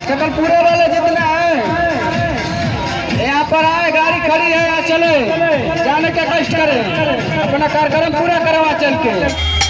सकल पूरे वाले जितने हैं यहाँ पर आए, गाड़ी खड़ी है, यहाँ चले, जाने का कष्ट करें, अपना कार्यक्रम पूरा करवा चल के।